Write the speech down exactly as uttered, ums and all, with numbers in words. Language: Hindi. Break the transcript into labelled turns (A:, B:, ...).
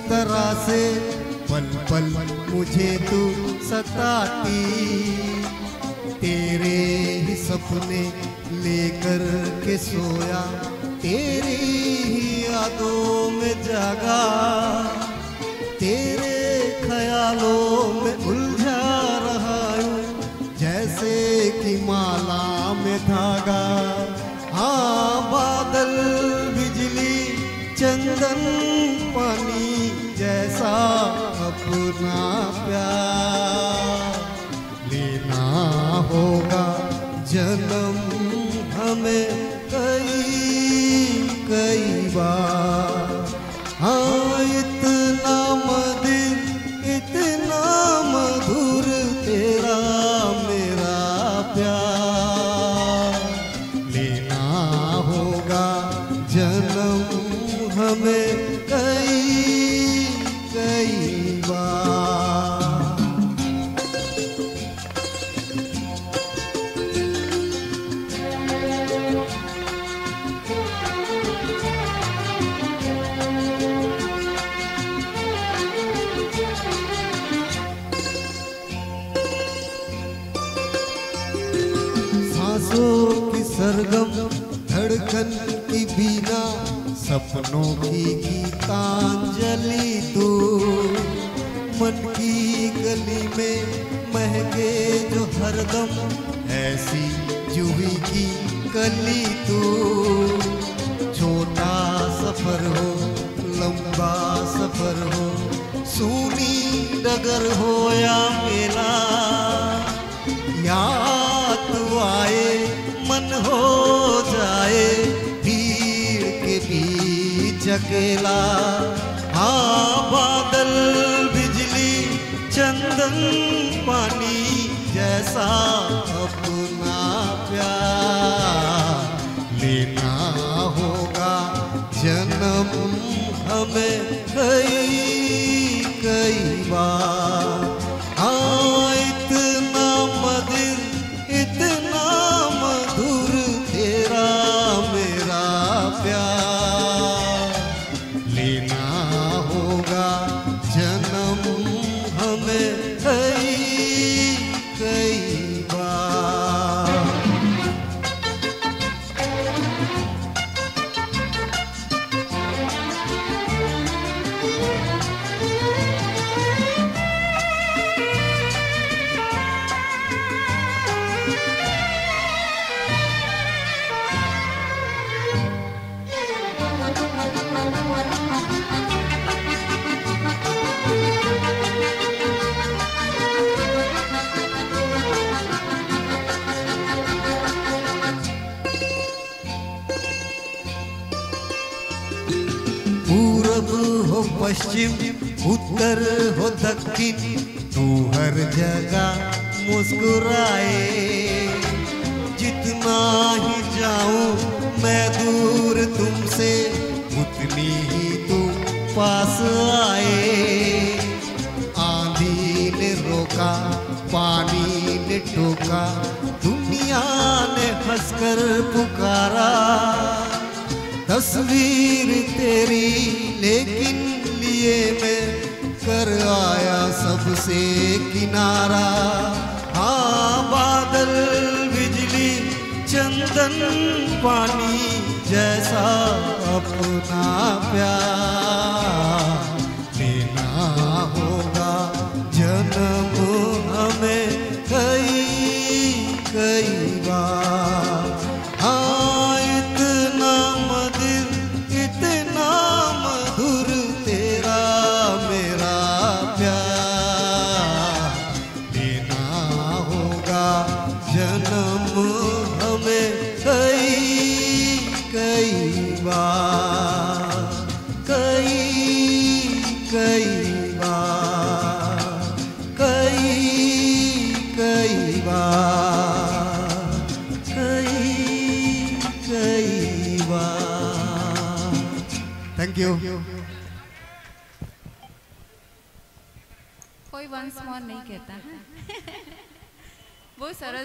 A: तरह से पल पल मुझे तू सताती, तेरे ही सपने लेकर के सोया, तेरी ही यादों में जागा, तेरे ख्यालों में उलझा रहा हूँ जैसे कि माला में धागा। हाँ बादल बिजली चंदन पानी जैसा अपना प्यार लेना होगा जन्म हमें कई कई बार। हाँ इतना मधुर इतना मधुर तेरा मेरा प्यार लेना होगा जन्म हमें कई कई बार। सांसों की सरगम धड़कन की बीना, सपनों की गीतांजलि तू, मन की गली में महके जो हरदम ऐसी जूही की कली तू। छोटा सफर हो लंबा सफर हो, सूनी डगर हो या मेला, याद आए मन हो जाए भीड़ के बीच अकेला। हाँ बादल बिजली चंदन पानी जैसा अपना प्यार लेना होगा जन्म हमें कई कई बार। हाँ इतना मधुर इतना मधुर तेरा मेरा प्यार लेना होगा जन्म हमें कई कई बार। पूरब हो पश्चिम उत्तर हो दक्षिण, तू हर जगह मुस्कुराए। जितना ही जाऊं मैं दूर तुमसे, उतनी ही तू पास आए। आंधी ने रोका पानी ने टोका, दुनिया ने हंसकर पुकारा। तस्वीर तेरी लेकिन लिए मैं कर आया सबसे किनारा। हाँ बादल बिजली चंदन पानी जैसा अपना प्यार लेना होगा जन्म हमें कई कई बार। हाँ इतना मधुर इतना मधुर तेरा मेरा प्यार लेना होगा जन्म हमें कई कई बार कई कई बार कई कई बार कई कई बार। Thank you.
B: कोई वंस मोर नहीं कहता है। वो सरल